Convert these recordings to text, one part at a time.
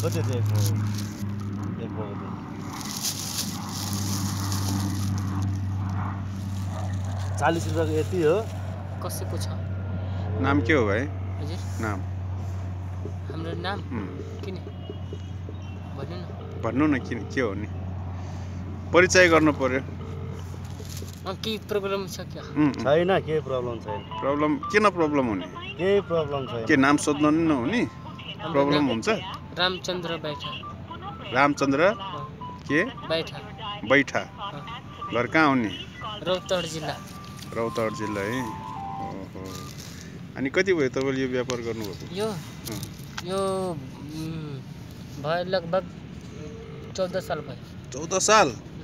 कति चाहिँ एक पोको 40 रुपैयाँको यति हो। कसैको छ? नाम के हो भाइ? हजुर नाम हाम्रो नाम किन भन्नु न किन के हो नि? परिचय गर्नु पर्यो। के प्रब्लम छ क्या? छैन, के प्रब्लम छैन। प्रब्लम किन प्रब्लम हुने? केही प्रब्लम छैन। के नाम सोध्नु नि नहुने? प्रब्लम हुन्छ? रामचन्द्र बैठा। रामचन्द्र के बैठा। घर कहाँ हुने? रौतहट जिल्ला। रौतहट जिल्ला है। ओहो। अनि कति भयो तपाईँले यो व्यापार गर्नुभएको? यो भयो लगभग 14 साल भयो। 14 साल?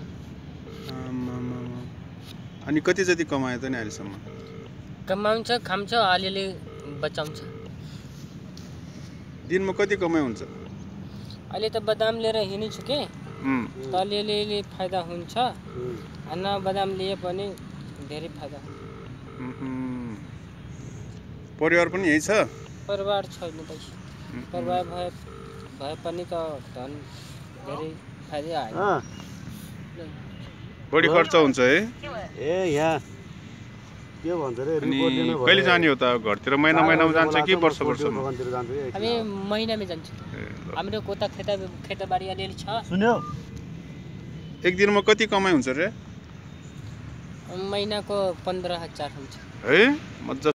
अनि कति जति कमायो त नि अहिलेसम्म? कमाउँछ, खान्छ, अलिअलि बचाउँछ। दिनमा कति कमाइ हुन्छ? अहिले त बदाम लिएर हिँड्छु के, त अलिअलि फाइदा हुन्छ। बदाम लिए पनि धेरै फाइदा हुन्छ। परिवार पनि यही छ? परिवार छैन पैसा। परिवार भए पनि त धन धेरै फाइदा आयो। बढी खर्च हुन्छ है? ए यहाँ के भन्छ रे, रिपोर्ट लिनु भयो। कहिले जाने हो त? घरतिर महिनामा जान्छ कि वर्षमा? हामी महिनामै जान्छु। हाम्रो कोता खेतबारी अलिअलि छ। सुन्यो, एक दिनमा कति कमाइ हुन्छ रे? महिनाको 15,000 हुन्छ। है मजा